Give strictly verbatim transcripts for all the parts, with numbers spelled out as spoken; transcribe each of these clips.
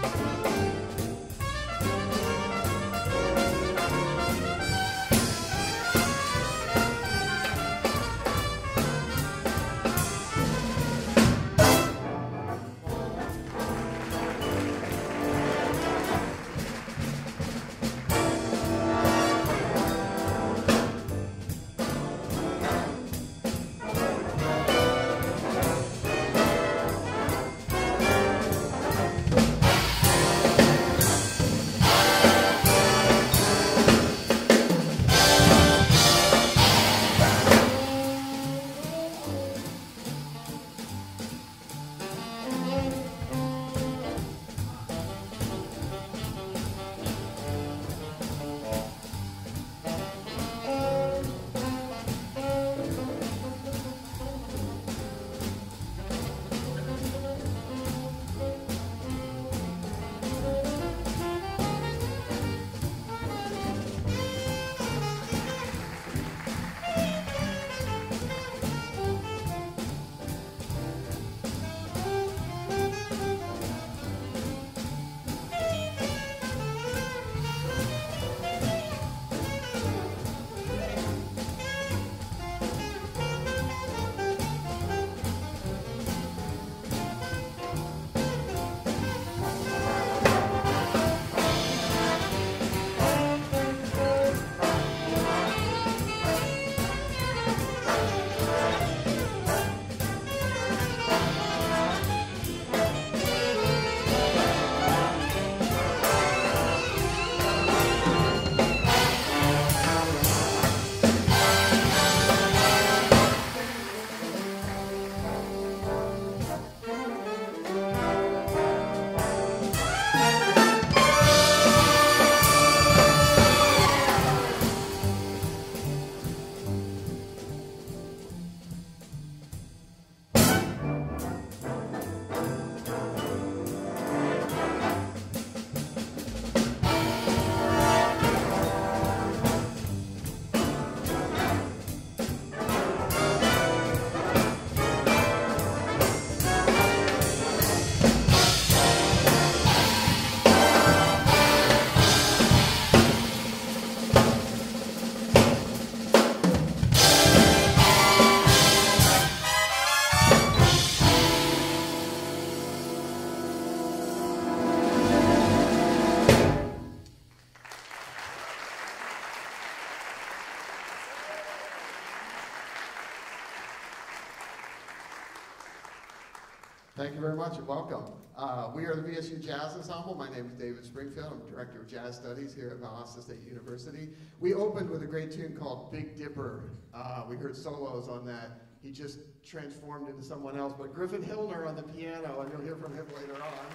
Thank you very much and welcome. Uh, we are the V S U Jazz Ensemble. My name is David Springfield. I'm Director of Jazz Studies here at Valdosta State University. We opened with a great tune called Big Dipper. Uh, we heard solos on that. He just transformed into someone else, but Griffin Hillner on the piano, and you'll hear from him later on.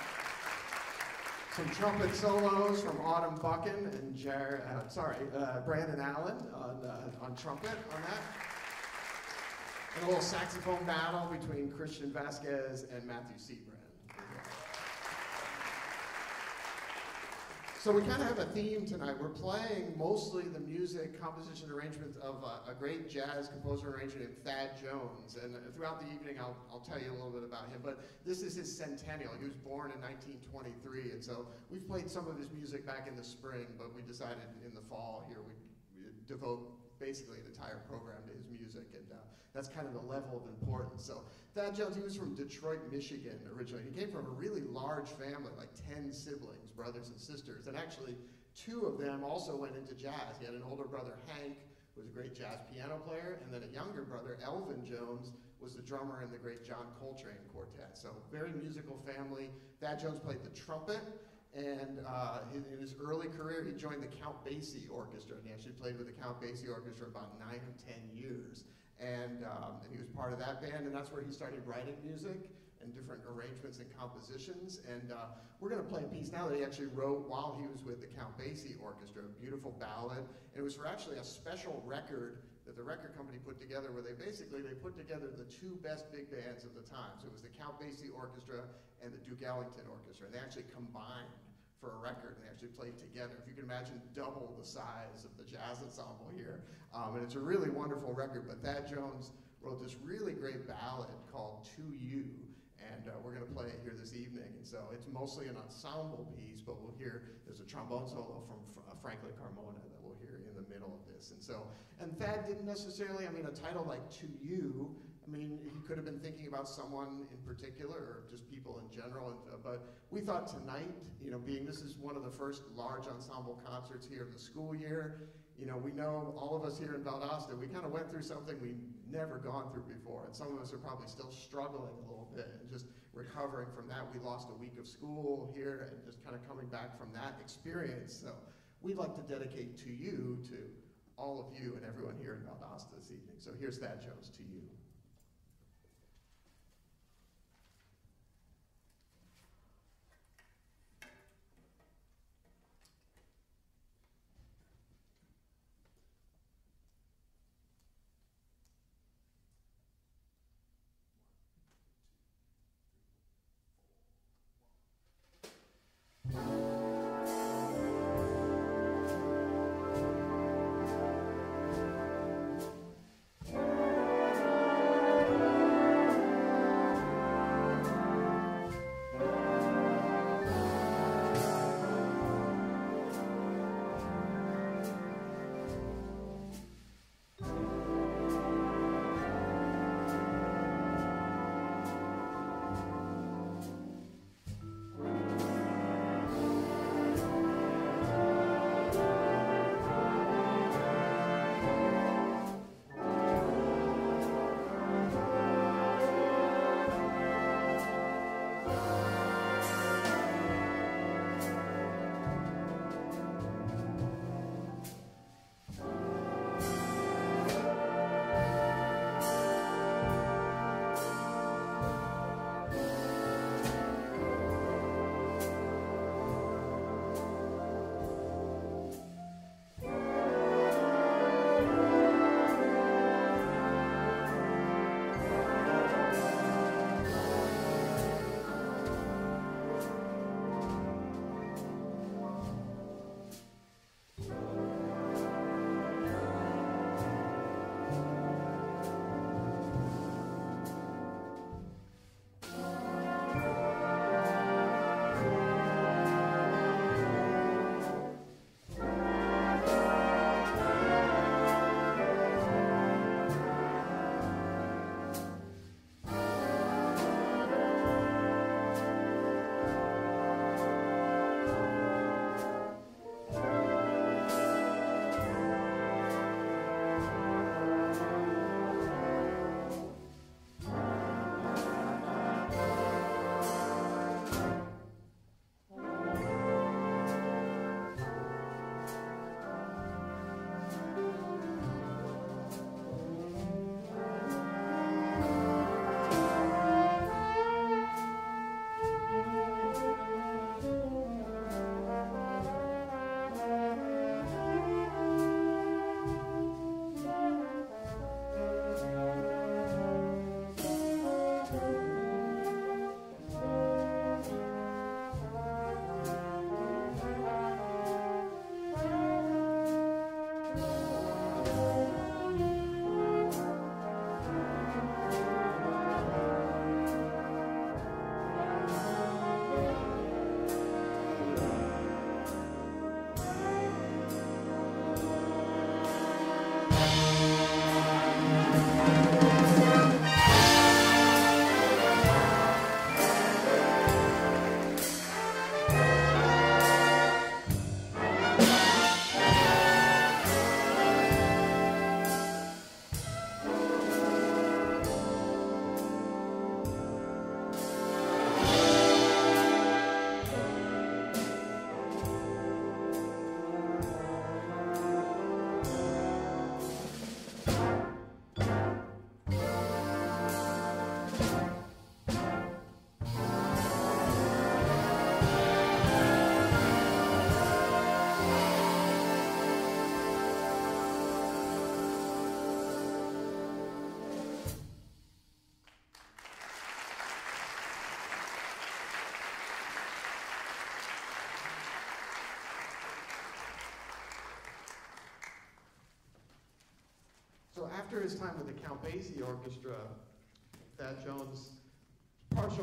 Some trumpet solos from Autumn Buchan and Jar uh, sorry, uh, Brandon Allen on, uh, on trumpet on that. And a little saxophone battle between Christian Vasquez and Matthew Seabrand. So we kind of have a theme tonight. We're playing mostly the music, composition, arrangements of a, a great jazz composer arranger named Thad Jones. And throughout the evening, I'll, I'll tell you a little bit about him. But this is his centennial. He was born in nineteen twenty-three. And so we've played some of his music back in the spring, but we decided in the fall here we devote basically an entire program to his music. And uh, that's kind of the level of importance. So Thad Jones, he was from Detroit, Michigan originally. He came from a really large family, like ten siblings, brothers and sisters. And actually, two of them also went into jazz. He had an older brother, Hank, who was a great jazz piano player, and then a younger brother, Elvin Jones, was the drummer in the great John Coltrane Quartet. So very musical family. Thad Jones played the trumpet. And uh, in, in his early career, he joined the Count Basie Orchestra. And he actually played with the Count Basie Orchestra about nine or ten years. And, um, and he was part of that band, and that's where he started writing music and different arrangements and compositions. And uh, we're going to play a piece now that he actually wrote while he was with the Count Basie Orchestra, a beautiful ballad. And it was for actually a special record that the record company put together where they basically, they put together the two best big bands of the time. So it was the Count Basie Orchestra and the Duke Ellington Orchestra. And they actually combined for a record, and they actually played together. If you can imagine, double the size of the jazz ensemble here. Um, and it's a really wonderful record, but Thad Jones wrote this really great ballad called To You, and uh, we're gonna play it here this evening. And so it's mostly an ensemble piece, but we'll hear, there's a trombone solo from Fr uh, Franklin Carmona that we'll hear in the middle of this. And so, and Thad didn't necessarily, I mean, a title like To You, I mean, he could have been thinking about someone in particular or just people in general, and, uh, but we thought tonight, you know, being this is one of the first large ensemble concerts here of the school year, you know, we know all of us here in Valdosta, we kind of went through something we've never gone through before, and some of us are probably still struggling a little bit and just recovering from that. We lost a week of school here and just kind of coming back from that experience. So we'd like to dedicate To You to all of you and everyone here in Valdosta this evening. So here's Thad Jones, To You. So after his time with the Count Basie Orchestra, Thad Jones' partial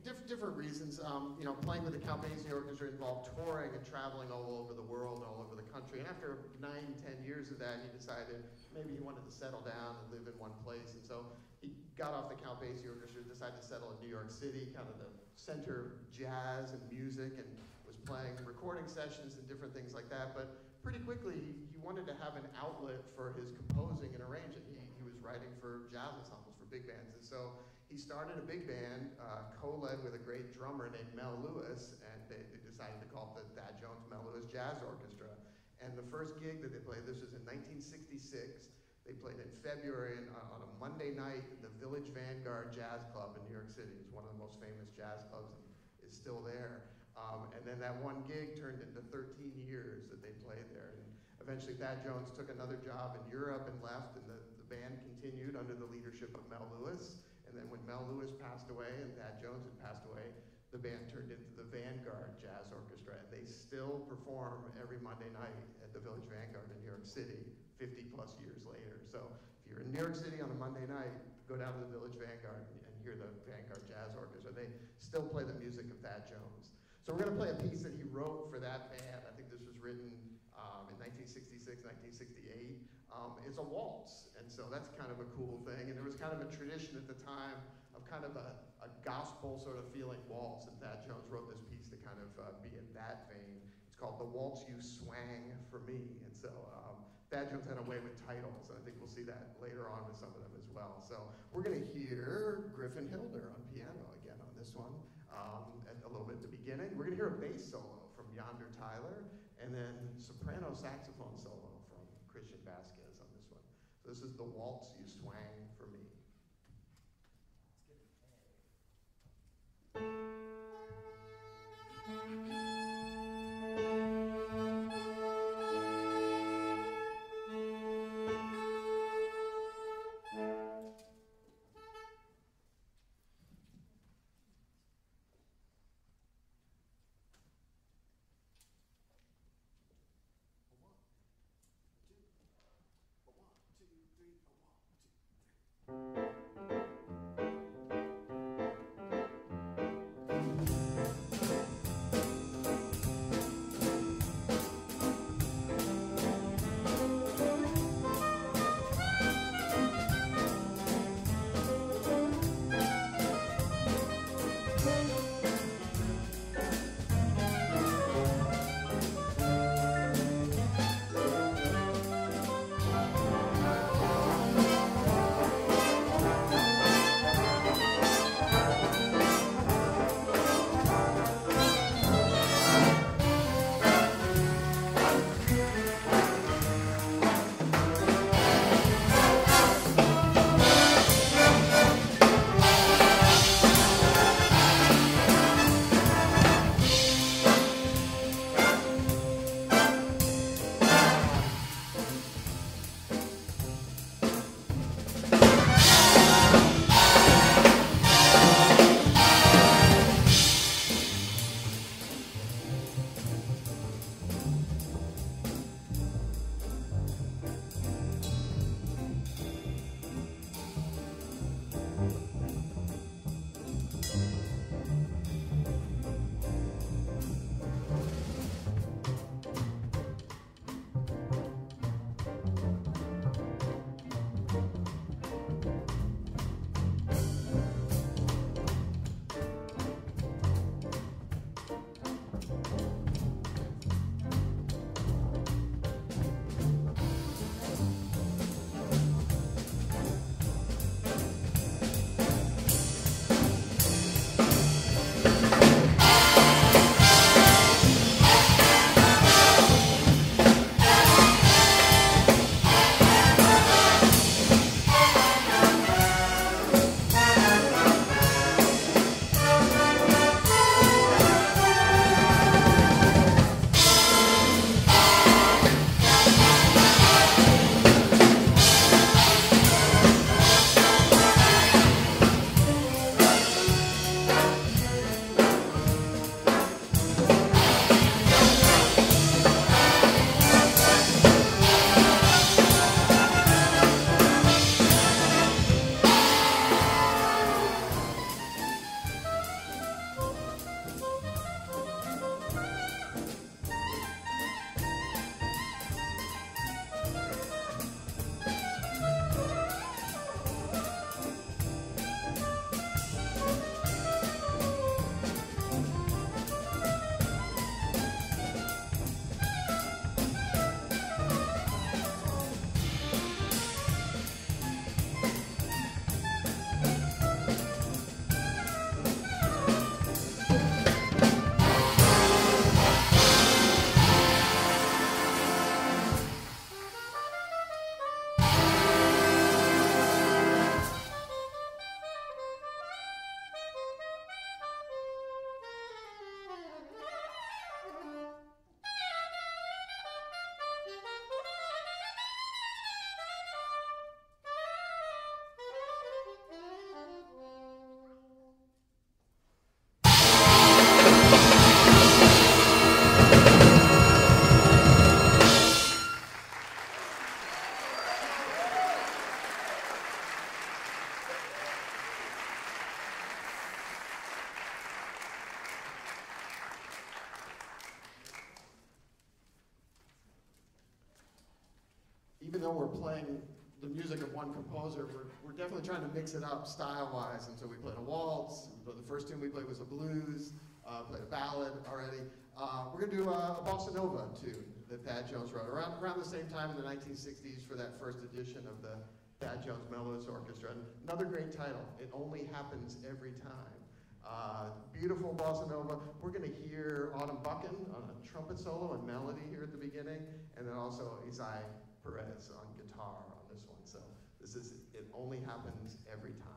diff different reasons. Um, you know, playing with the Count Basie Orchestra involved touring and traveling all over the world, all over the country. And after nine, ten years of that, he decided maybe he wanted to settle down and live in one place. And so he got off the Count Basie Orchestra, decided to settle in New York City, kind of the center of jazz and music, and was playing recording sessions and different things like that. But pretty quickly, he, he wanted to have an outlet for his composing and arranging. He, he was writing for jazz ensembles, for big bands. And so he started a big band, uh, co-led with a great drummer named Mel Lewis, and they, they decided to call it the Thad Jones Mel Lewis Jazz Orchestra. And the first gig that they played, this was in nineteen sixty-six. They played in February and, uh, on a Monday night in the Village Vanguard Jazz Club in New York City. It's one of the most famous jazz clubs and is still there. Um, and then that one gig turned into thirteen years that they played there. And eventually Thad Jones took another job in Europe and left, and the, the band continued under the leadership of Mel Lewis. And then when Mel Lewis passed away and Thad Jones had passed away, the band turned into the Vanguard Jazz Orchestra. And they still perform every Monday night at the Village Vanguard in New York City, fifty plus years later. So if you're in New York City on a Monday night, go down to the Village Vanguard and hear the Vanguard Jazz Orchestra. They still play the music of Thad Jones. So we're gonna play a piece that he wrote for that band. I think this was written um, in nineteen sixty-six, nineteen sixty-eight. Um, it's a waltz, and so that's kind of a cool thing. And there was kind of a tradition at the time of kind of a, a gospel sort of feeling waltz, and Thad Jones wrote this piece to kind of uh, be in that vein. It's called The Waltz You Swang for Me. And so um, Thad Jones had a way with titles, and I think we'll see that later on with some of them as well. So we're gonna hear Griffin Hilder on piano again on this one. Um, at a little bit at the beginning. We're gonna hear a bass solo from Yonder Tyler, and then soprano saxophone solo from Christian Vasquez on this one. So this is The Waltz You Swang for Me. Three, a one, two, though we're playing the music of one composer, we're, we're definitely trying to mix it up style-wise. And so we played a waltz. The first tune we played was a blues. Uh, played a ballad already. Uh, we're going to do a, a bossa nova tune that Thad Jones wrote around, around the same time in the nineteen sixties for that first edition of the Thad Jones Mellows Orchestra. And another great title, It Only Happens Every Time. Uh, beautiful bossa nova. We're going to hear Autumn Buchan on a trumpet solo and melody here at the beginning, and then also Isai Perez on guitar on this one. So this is It Only Happens Every Time.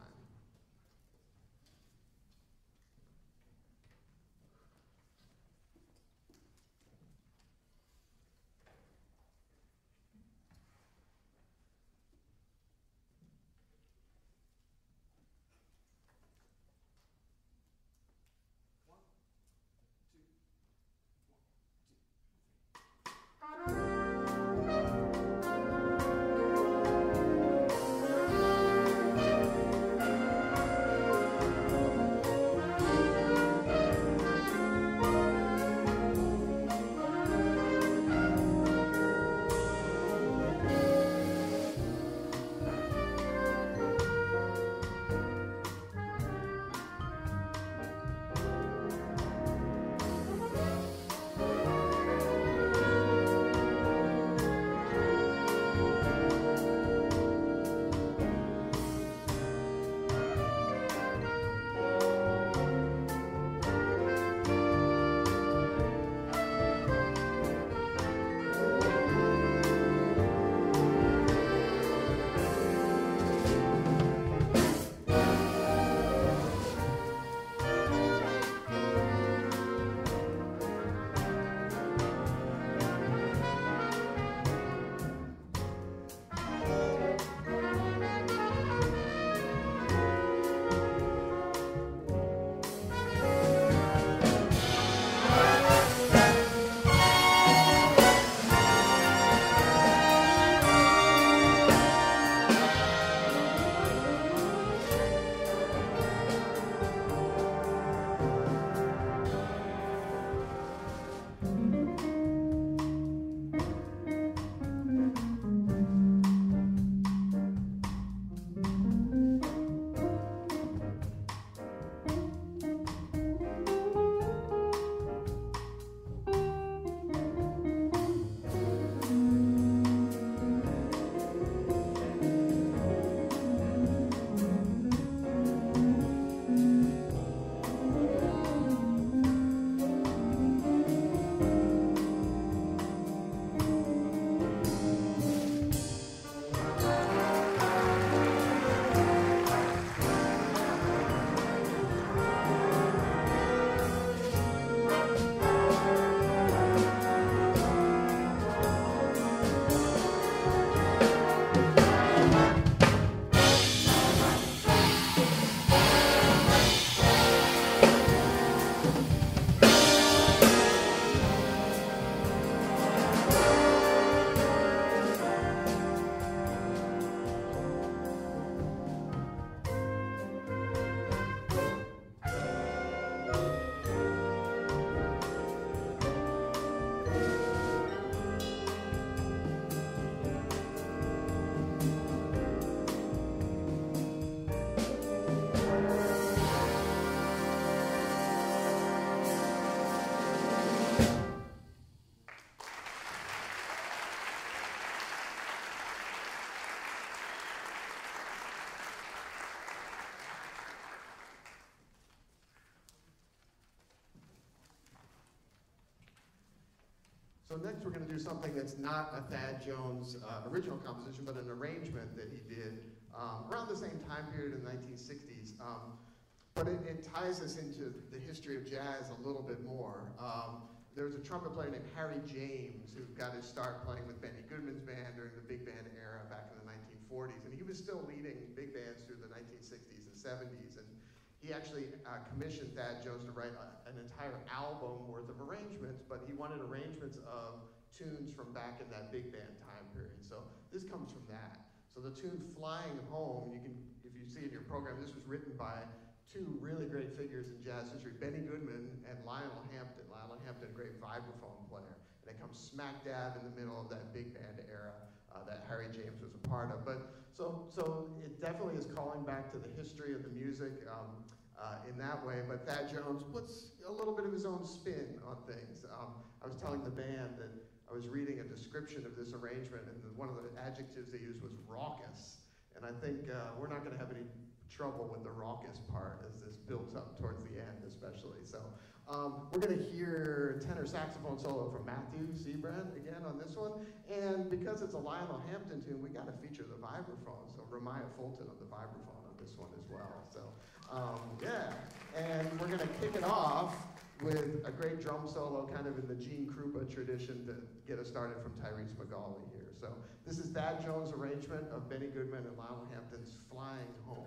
So next we're going to do something that's not a Thad Jones uh, original composition, but an arrangement that he did um, around the same time period in the nineteen sixties. Um, but it, it ties us into the history of jazz a little bit more. Um, there was a trumpet player named Harry James who got his start playing with Benny Goodman's band during the big band era back in the nineteen forties. And he was still leading big bands through the nineteen sixties and seventies. And he actually uh, commissioned Thad Jones to write a, an entire album worth of arrangements, but he wanted arrangements of tunes from back in that big band time period. So this comes from that. So the tune Flying Home, you can, if you see in your program, this was written by two really great figures in jazz history, Benny Goodman and Lionel Hampton. Lionel Hampton, a great vibraphone player. And it comes smack dab in the middle of that big band era uh, that Harry James was a part of. But so, so it definitely is calling back to the history of the music um, uh, in that way. But Thad Jones puts a little bit of his own spin on things. Um, I was telling the band that I was reading a description of this arrangement, and the, one of the adjectives they used was raucous. And I think uh, we're not going to have any trouble with the raucous part as this builds up towards the end, especially. So um, we're going to hear tenor saxophone solo from Matthew Seabrand again on this one. And because it's a Lionel Hampton tune, we got to feature the vibraphone. So Ramaya Fulton on the vibraphone on this one as well. So um, yeah, and we're going to kick it off with a great drum solo, kind of in the Gene Krupa tradition, to get us started from Tyrese McGauley here. So this is Thad Jones' arrangement of Benny Goodman and Lionel Hampton's Flying Home.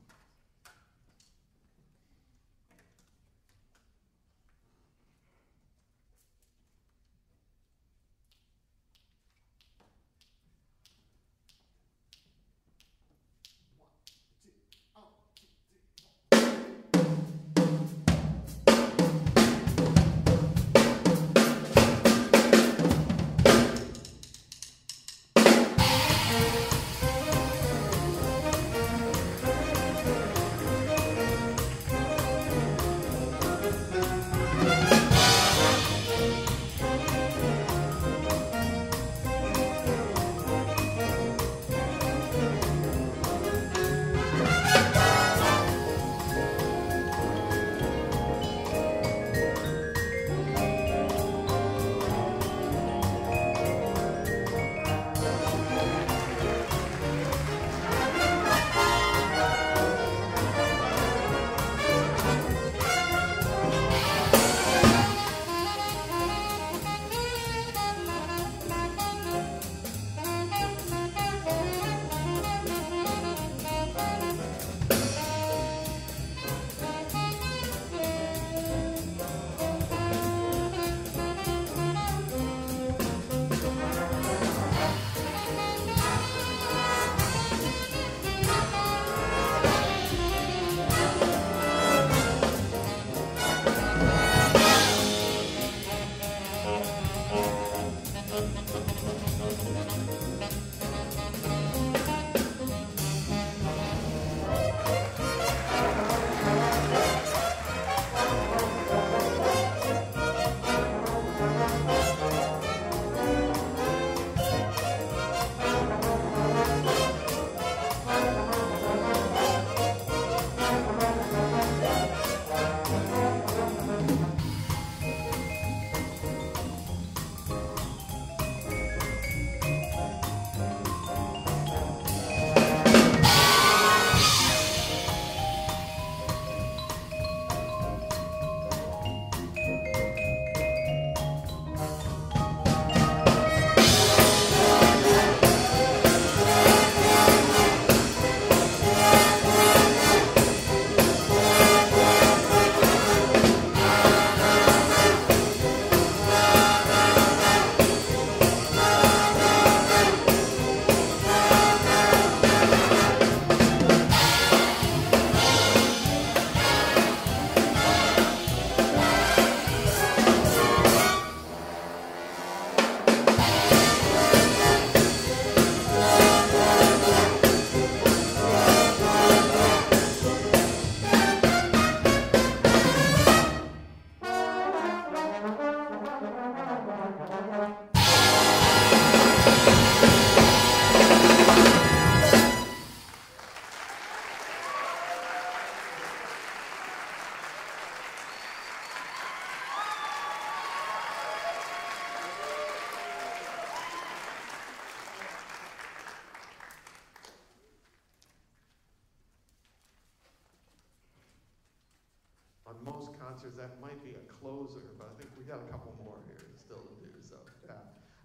Most concerts, that might be a closer, but I think we got a couple more here still to do, so yeah.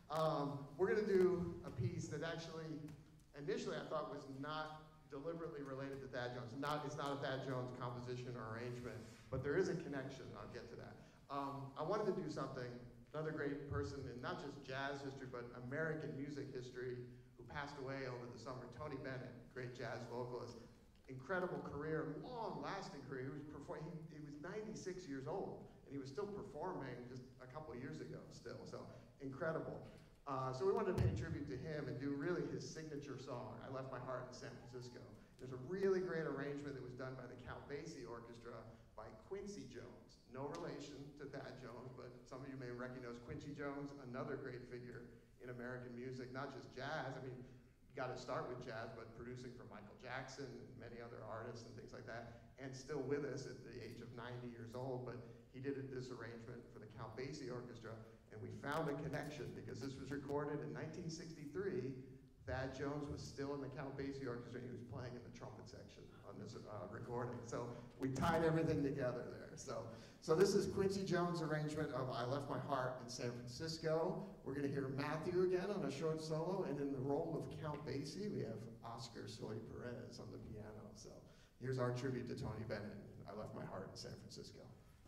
Um, we're gonna do a piece that actually, initially I thought was not deliberately related to Thad Jones. Not, it's not a Thad Jones composition or arrangement, but there is a connection, I'll get to that. Um, I wanted to do something, another great person in not just jazz history, but American music history, who passed away over the summer, Tony Bennett, great jazz vocalist. Incredible career, long-lasting career. He was performing. He, he was ninety-six years old, and he was still performing just a couple of years ago. Still, so incredible. Uh, so we wanted to pay tribute to him and do really his signature song, I Left My Heart in San Francisco. There's a really great arrangement that was done by the Count Basie Orchestra by Quincy Jones. No relation to Thad Jones, but some of you may recognize Quincy Jones, another great figure in American music, not just jazz. I mean, you got to start with jazz, but producing for Michael Jackson and many other artists and things like that, and still with us at the age of ninety years old. But he did this arrangement for the Count Basie Orchestra, and we found a connection because this was recorded in nineteen sixty-three. Thad Jones was still in the Count Basie Orchestra, and he was playing in the trumpet section on this uh, recording. So we tied everything together there. So, so this is Quincy Jones' arrangement of I Left My Heart in San Francisco. We're going to hear Matthew again on a short solo, and in the role of Count Basie, we have Oscar Soy Perez on the piano. So here's our tribute to Tony Bennett, I Left My Heart in San Francisco.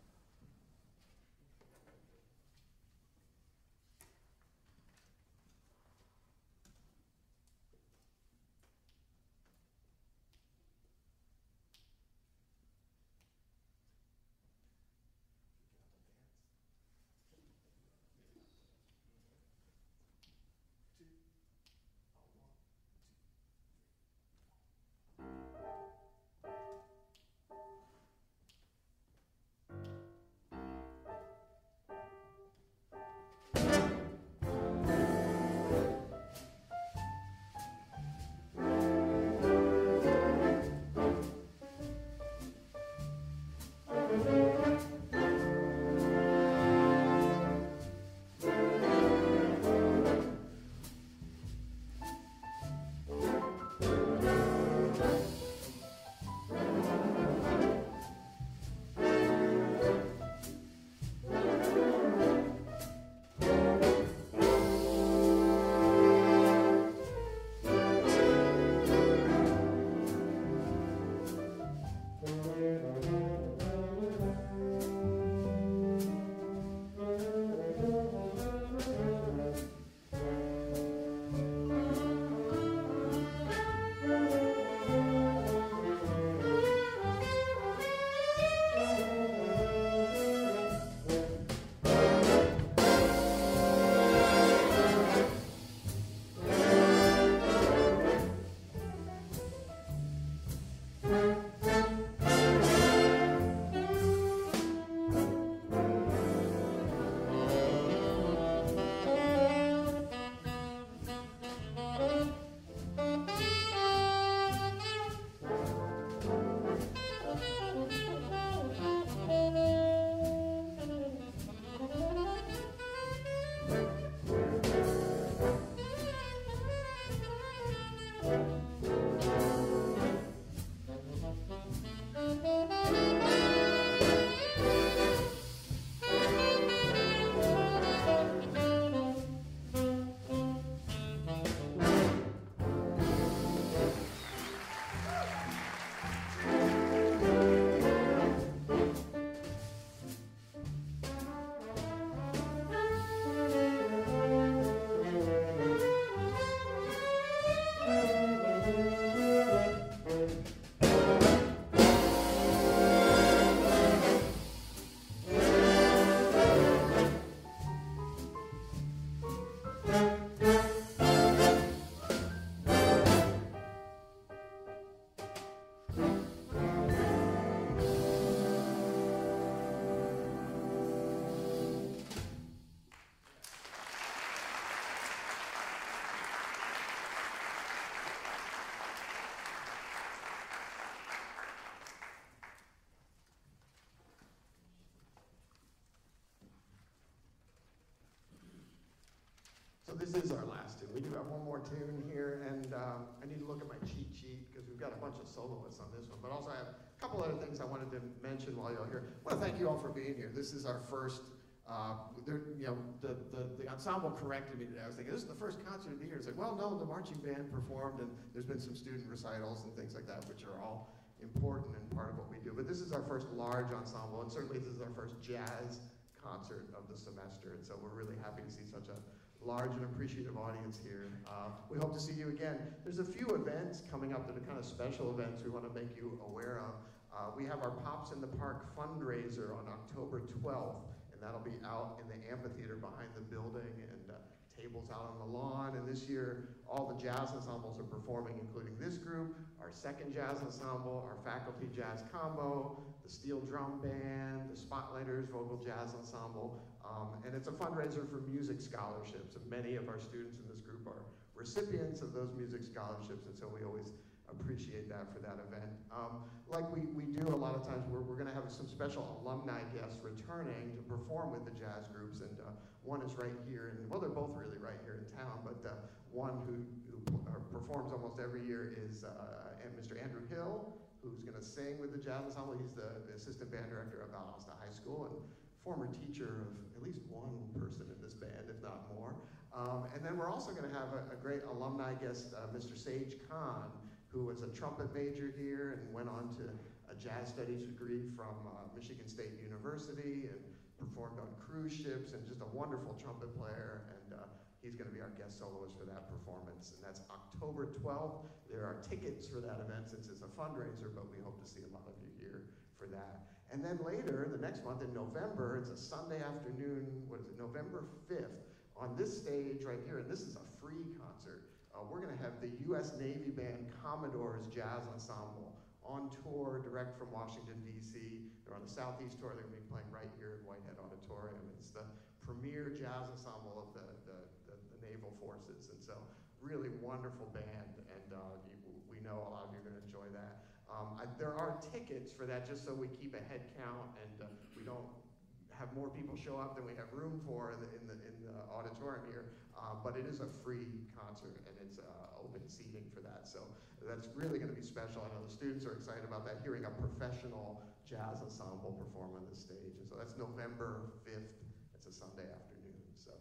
So this is our last tune. We do have one more tune here, and um, I need to look at my cheat sheet because we've got a bunch of soloists on this one. But also I have a couple other things I wanted to mention while you're here. I want to thank you all for being here. This is our first, uh, there, you know, the, the, the ensemble corrected me today. I was thinking, this is the first concert of the year. It's like, well, no, the marching band performed, and there's been some student recitals and things like that, which are all important and part of what we do. But this is our first large ensemble, and certainly this is our first jazz concert of the semester. And so we're really happy to see such a large and appreciative audience here. Uh, we hope to see you again. There's a few events coming up that are kind of special events we want to make you aware of. Uh, we have our Pops in the Park fundraiser on October twelfth, and that'll be out in the amphitheater behind the building, and uh, tables out on the lawn, and this year all the jazz ensembles are performing, including this group, our second jazz ensemble, our faculty jazz combo, the steel drum band, the Spotlighters vocal jazz ensemble, um, and it's a fundraiser for music scholarships, and many of our students in this group are recipients of those music scholarships, and so we always appreciate that for that event. Um, like we, we do a lot of times, we're, we're gonna have some special alumni guests returning to perform with the jazz groups, and uh, one is right here, and well, they're both really right here in town, but uh, one who, who performs almost every year is uh, Mister Andrew Hill, who's gonna sing with the jazz ensemble. He's the, the assistant band director of Valdosta High School and former teacher of at least one person in this band, if not more. Um, and then we're also gonna have a, a great alumni guest, uh, Mister Sage Khan, who was a trumpet major here and went on to a jazz studies degree from uh, Michigan State University and performed on cruise ships, and just a wonderful trumpet player, and uh, he's gonna be our guest soloist for that performance, and that's October twelfth. There are tickets for that event since it's a fundraiser, but we hope to see a lot of you here for that. And then later, the next month in November, it's a Sunday afternoon, what is it, November fifth, on this stage right here, and this is a free concert. Uh, we're going to have the U S Navy Band Commodores Jazz Ensemble on tour direct from Washington, D C They're on the Southeast tour. They're going to be playing right here at Whitehead Auditorium. It's the premier jazz ensemble of the, the, the, the naval forces, and so really wonderful band, and uh, you, we know a lot of you are going to enjoy that. Um, I, there are tickets for that just so we keep a head count and uh, we don't have more people show up than we have room for in the, in the, in the auditorium here. Uh, but it is a free concert, and it's uh, open seating for that. So that's really going to be special. I know the students are excited about that, hearing a professional jazz ensemble perform on the stage. And so that's November fifth. It's a Sunday afternoon. So,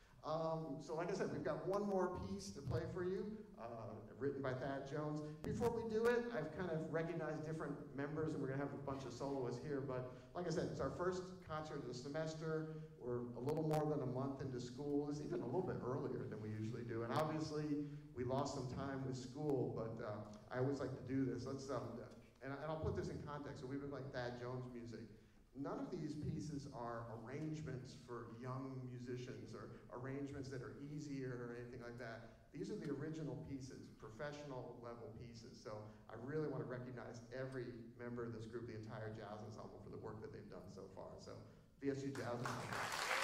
um, so like I said, we've got one more piece to play for you, uh, written by Thad Jones. Before we do it, I've kind of recognized different members, and we're going to have a bunch of soloists here. But like I said, it's our first concert of the semester. We're a little more than a month into school. It's even a little bit earlier than we usually do. And obviously, we lost some time with school, but uh, I always like to do this. Let's, um, and, and I'll put this in context. So we've been playing Thad Jones music. None of these pieces are arrangements for young musicians or arrangements that are easier or anything like that. These are the original pieces, professional level pieces. So I really want to recognize every member of this group, the entire jazz ensemble, for the work that they've done so far. So V S U Jazz Ensemble.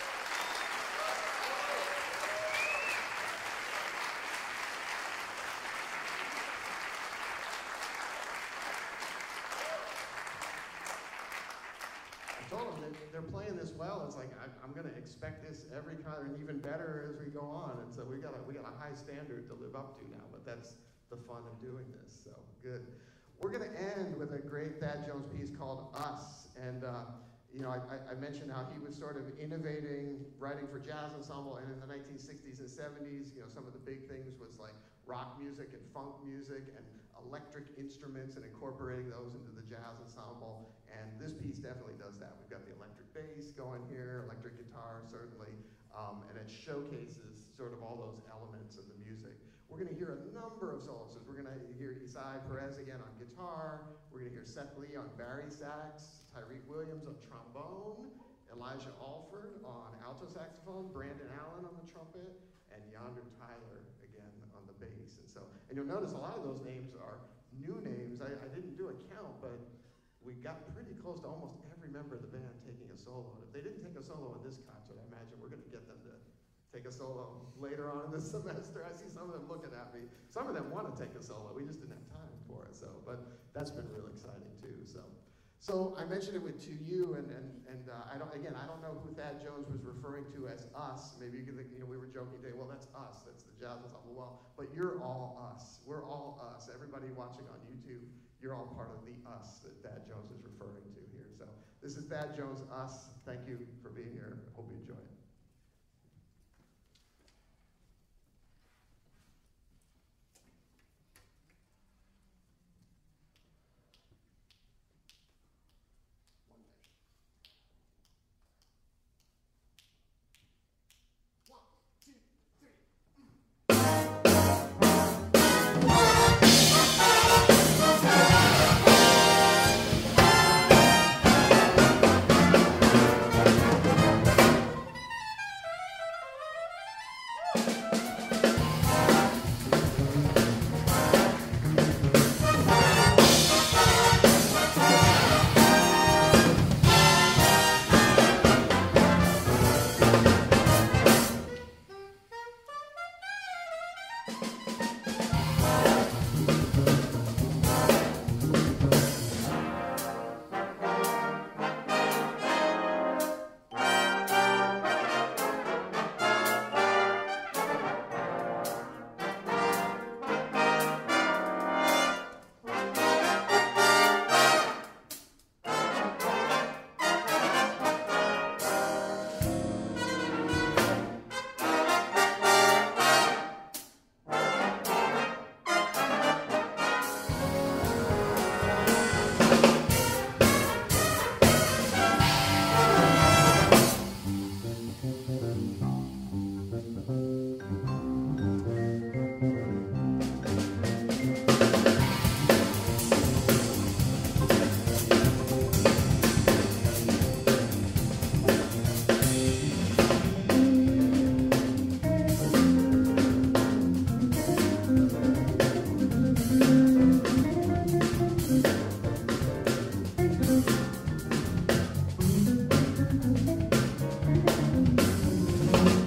They're playing this well. It's like I, I'm going to expect this every concert, and even better as we go on. And so we got a, we got a high standard to live up to now. But that's the fun of doing this. So good. We're going to end with a great Thad Jones piece called "Us." And uh, you know, I, I mentioned how he was sort of innovating, writing for jazz ensemble, and in the nineteen sixties and seventies, you know, some of the big things was like rock music and funk music and electric instruments, and incorporating those into the jazz ensemble. And this piece definitely does that. We've got the electric bass going here, electric guitar certainly, um, and it showcases sort of all those elements of the music. We're going to hear a number of soloists. We're going to hear Isai Perez again on guitar. We're going to hear Seth Lee on bari sax, Tyreek Williams on trombone, Elijah Alford on alto saxophone, Brandon Allen on the trumpet, and Yonder Tyler again on the bass. And so, and you'll notice a lot of those names are new names. I, I didn't do a count, but we got pretty close to almost every member of the band taking a solo. And if they didn't take a solo in this concert, I imagine we're going to get them to take a solo later on in the semester. I see some of them looking at me. Some of them want to take a solo. We just didn't have time for it. So, but that's been real exciting too. So, so I mentioned it with to you, and and and uh, I don't. Again, I don't know who Thad Jones was referring to as us. Maybe you could think, you know, we were joking today. Well, that's us. That's the jazz ensemble. Well, but you're all us. We're all us. Everybody watching on YouTube, you're all part of the us that Thad Jones is referring to here. So this is Thad Jones, Us. Thank you for being here. Hope you enjoy it. Thank you. Thank you.